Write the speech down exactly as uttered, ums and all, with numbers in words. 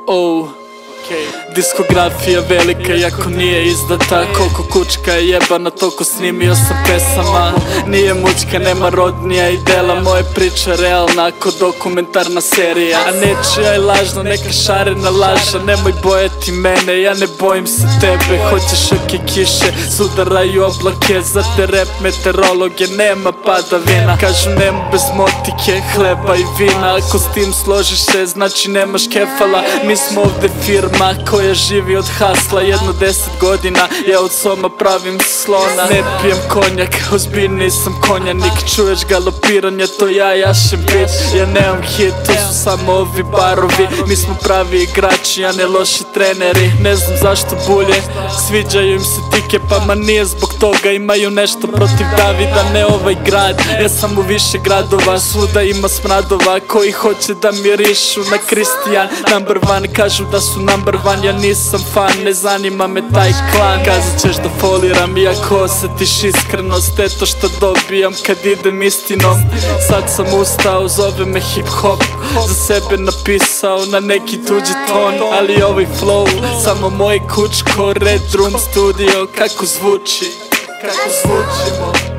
Oh, diskografija velika, iako nije izdata. Koliko kučka je jebana, toliko snimio sam pesama. Nije mućka, nema rodnija i dela. Moje priča realna, ako dokumentarna serija. A nečija je lažna, neka šarena laža. Nemoj bojati mene, ja ne bojim se tebe. Hoćeš oke kiše, sudaraju oblake. Za te rap meteorologe nema padavina. Kažu nema bez motike, hleba i vina. Ako s tim složiš se, znači nemaš kefala. Mi smo ovde firma koja živi od hasla. Jedno deset godina ja od soma pravim slona. Ne pijem konjak, ozbiljniji sam konjanik. Čuješ galopiranje, to ja jašem bit. Ja nemam hit, to su samo ovi barovi. Mi smo pravi igrači, a ne loši treneri. Ne znam zašto bulje, sviđaju im se tike, pa ma nije zbog toga. Imaju nešto protiv Davida, ne ovaj grad. Ja sam u više gradova, svuda ima smradova koji hoće da mirišu na Kristijan. Number one, kažu da su number one, ja nisam fan, ne zanima me taj klan. Kazat ćeš da foliram, iako osjetiš iskrenost. Eto što dobijam kad idem istinom. Sad sam ustao, zove me hip hop. Za sebe napisao na neki tuđi ton. Ali ovaj flow, samo moje kučko. Red Room Studio, kako zvuči, kako zvučimo.